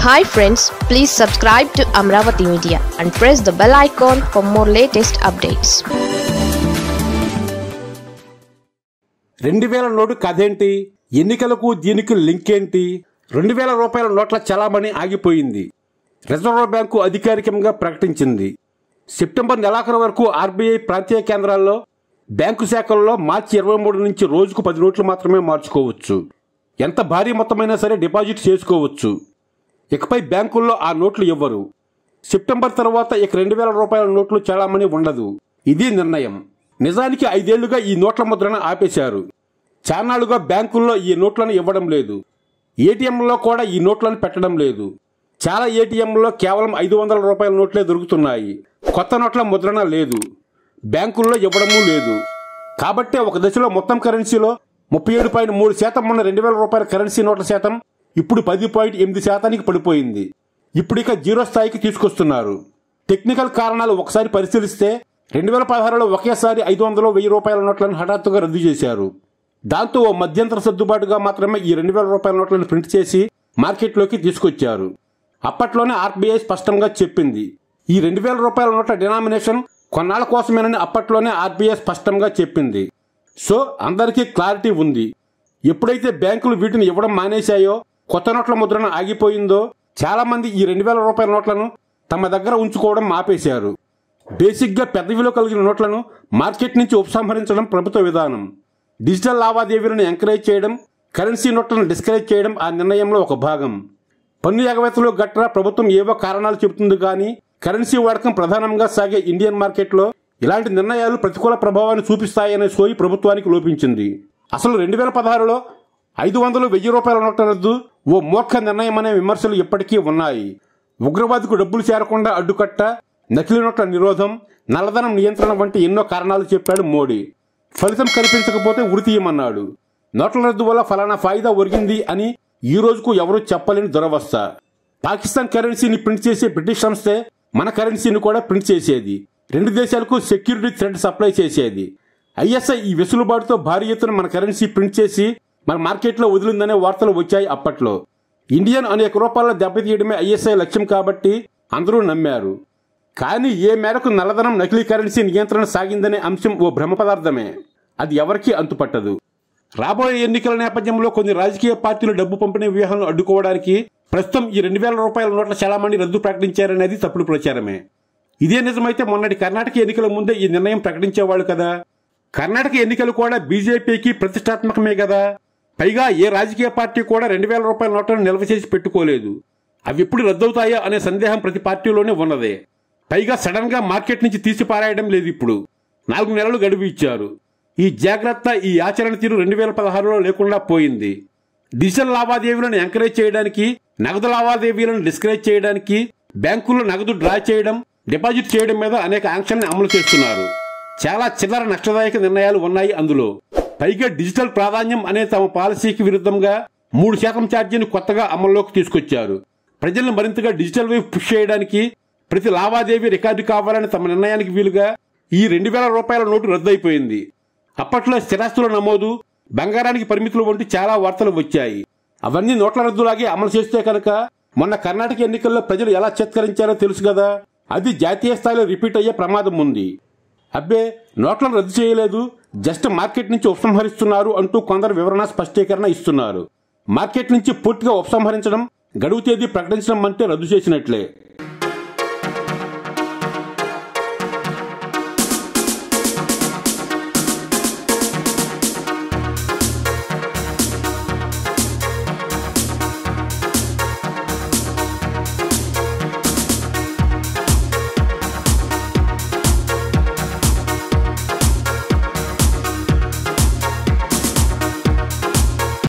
Hi friends, please subscribe to Amaravathi Media and press the bell icon for more latest updates. 2000 note కథేంటి, ఎన్నికలకు దీనికి link ఏంటి? 2000 రూపాయల నోట్ల చలామణి ఆగిపోయింది. రిజర్వ్ బ్యాంకు అధికారికంగా ప్రకటించింది. సెప్టెంబర్ నెలాఖరు వరకు ఆర్బీఐ ప్రాంతీయ కేంద్రాల్లో బ్యాంకు శాఖల్లో మార్చి 23 నుంచి రోజుకు 10 నోట్లు మాత్రమే మార్చుకోవచ్చు. ఎంత భారీ మొత్తమైనా సరే డిపాజిట్ చేసుకోవచ్చు. ఇకపై బ్యాంకుల్లో ఆ నోట్లు ఇవ్వరు. సెప్టెంబర్ తర్వాత ఇక 2000 రూపాయల నోట్లు చలామణి ఉండదు. ఇది నిర్ణయం. నిజానికి 5 ఏళ్లుగా ఈ నోట్ల ముద్రను ఆపేశారు. చాన్నాళ్లుగా బ్యాంకుల్లో ఈ నోట్లను ఇవ్వడం లేదు. ఏటీఎంలో కూడా ఈ నోట్లను పెట్టడం లేదు. చాలా ఏటీఎంలో కేవలం 500 రూపాయల నోట్లే దొరుకుతున్నాయి. కొత్త నోట్ల ముద్రణ లేదు. బ్యాంకుల్లో ఇవ్వడమూ లేదు. కాబట్టే ఒక దశలో మొత్తం కరెన్సీలో 37.3% ఉన్న 2000 రూపాయల కరెన్సీ నోట్ల శాతం ఇప్పుడు 10.8% పడిపోయింది. ఇప్పుడిక జీరో స్థాయికి తీసుకొస్తున్నారు. టెక్నికల్ కారణాలు ఒకసారి పరిశీలిస్తే 2016లో ఒకేసారి 500, 1000 రూపాయల నోట్లను హఠాత్తుగా రద్దు చేశారు. దాంతో ఓ మధ్యంతర సర్దుబాటుగా మాత్రమే ఈ 2000 రూపాయల నోట్లను ప్రింట్ చేసి మార్కెట్లోకి తీసుకొచ్చారు. అప్పట్లోనే ఆర్బీఐ స్పష్టంగా చెప్పింది, ఈ 2000 రూపాయల నోట్ల డినామినేషన్ కొన్నాళ్ల కోసమేనని అప్పట్లోనే ఆర్బీఐ స్పష్టంగా చెప్పింది. సో అందరికీ క్లారిటీ ఉంది. ఎప్పుడైతే బ్యాంకులు వీటిని ఇవ్వడం మానేశాయో, కొత్త నోట్ల ముద్రణ ఆగిపోయిందో, చాలా మంది ఈ 2000 రూపాయల నోట్లను తమ దగ్గర ఉంచుకోవడం ఆపేశారు. బేసిక్గా పెద్ద విలువ కలిగిన నోట్లను మార్కెట్ నుంచి ఉపసంహరించడం ప్రభుత్వ విధానం. డిజిటల్ లావాదేవీలను ఎంకరేజ్ చేయడం, కరెన్సీ నోట్లను డిస్కరేజ్ చేయడం ఆ నిర్ణయంలో ఒక భాగం. పన్ను ఎగవేతలు గట్రా ప్రభుత్వం ఏవో కారణాలు చెబుతుంది కానీ కరెన్సీ వాడకం ప్రధానంగా సాగే ఇండియన్ మార్కెట్లో ఇలాంటి నిర్ణయాలు ప్రతికూల ప్రభావాన్ని చూపిస్తాయనే సోయి ప్రభుత్వానికి లోపించింది. అసలు 2016లో 500, 1000 రూపాయల నోట్ల రద్దు ఓ మూర్ఖ నిర్ణయం అనే విమర్శలు ఇప్పటికీ ఉన్నాయి. ఉగ్రవాదికు డబ్బులు చేరకుండా అడ్డుకట్ట, నకిలీ నోట్ల నిరోధం, నల్లధనం నియంత్రణ వంటి ఎన్నో కారణాలు చెప్పాడు మోడీ. ఫలితం కనిపించకపోతే ఉరి తీయమన్నాడు. నోట్ల రద్దు వల్ల ఫలానా ఫాయిదా ఒరిగింది అని ఈ రోజుకు ఎవరూ చెప్పలేని దురవస్థ. పాకిస్తాన్ కరెన్సీని ప్రింట్ చేసే బ్రిటిష్ సంస్థే మన కరెన్సీని కూడా ప్రింట్ చేసేది. 2 దేశాలకు సెక్యూరిటీ థ్రెడ్ సప్లై చేసేది. ఐఎస్ఐ ఈ వెసులుబాటుతో భారీ ఎత్తున మన కరెన్సీ ప్రింట్ చేసి మన మార్కెట్లో వదిలిందనే వార్తలు వచ్చాయి అప్పట్లో. ఇండియన్ అనేక రూపాయల్లో దెబ్బతీయడమే ఐఎస్ఐ లక్ష్యం కాబట్టి అందరూ నమ్మారు. కానీ ఏ మేరకు నల్లధనం, నకిలీ కరెన్సీ నియంత్రణ సాగిందనే అంశం ఓ భ్రమ పదార్థమే. అది ఎవరికీ అంతుపట్టదు. రాబోయే ఎన్నికల నేపథ్యంలో కొన్ని రాజకీయ పార్టీలు డబ్బు పంపిణీ వ్యూహాలను అడ్డుకోవడానికి ప్రస్తుతం ఈ 2000 రూపాయల నోట్ల చలామణి రద్దు ప్రకటించారనేది తప్పుడు ప్రచారమే. ఇదే నిజమైతే మొన్నటి కర్ణాటక ఎన్నికల ముందే ఈ నిర్ణయం ప్రకటించేవాళ్ళు కదా. కర్ణాటక ఎన్నికలు కూడా బీజేపీకి ప్రతిష్టాత్మకమే కదా. పైగా ఏ రాజకీయ పార్టీ కూడా 2000 రూపాయల నోట్లను నిల్వ చేసి పెట్టుకోలేదు. అవి ఎప్పుడు రద్దవుతాయో అనే సందేహం ప్రతి పార్టీలోనే ఉన్నదే. పైగా సడన్ గా మార్కెట్ నుంచి తీసి పారాయడం లేదు. ఇప్పుడు 4 నెలలు గడువు ఇచ్చారు. ఈ జాగ్రత్త, ఈ ఆచరణ తీరు 2016లో లేకుండా పోయింది. డిజిటల్ లావాదేవీలను ఎంకరేజ్ చేయడానికి, నగదు లావాదేవీలను డిస్కరేజ్ చేయడానికి బ్యాంకుల్లో నగదు డ్రా చేయడం, డిపాజిట్ చేయడం మీద అనేక ఆంక్షల్ని అమలు చేస్తున్నారు. చాలా చిల్లర నష్టదాయక నిర్ణయాలు ఉన్నాయి అందులో. పైగా డిజిటల్ ప్రాధాన్యం అనే తమ పాలసీకి విరుద్ధంగా 3% ఛార్జీని కొత్తగా అమల్లోకి తీసుకొచ్చారు. ప్రజలను మరింతగా డిజిటల్ వైపు పుష్ చేయడానికి ప్రతి లావాదేవీ రికార్డు కావాలని తమ నిర్ణయానికి వీలుగా ఈ 2000 రూపాయల నోటు రద్దయిపోయింది. అప్పట్లో స్థిరాస్తుల నమోదు, బంగారానికి పరిమితులు వంటి చాలా వార్తలు వచ్చాయి. అవన్నీ నోట్ల రద్దులాగే అమలు చేస్తే కనుక మొన్న కర్ణాటక ఎన్నికల్లో ప్రజలు ఎలా చిత్కరించారో తెలుసు కదా. అది జాతీయ స్థాయిలో రిపీట్ అయ్యే ప్రమాదం ఉంది. అబ్బే, నోట్లను రద్దు చేయలేదు, జస్ట్ మార్కెట్ నుంచి ఉపసంహరిస్తున్నారు అంటూ కొందరు వివరణ స్పష్టీకరణ ఇస్తున్నారు. మార్కెట్ నుంచి పూర్తిగా ఉపసంహరించడం, గడువు తేదీ ప్రకటించడం అంటే రద్దు చేసినట్లే.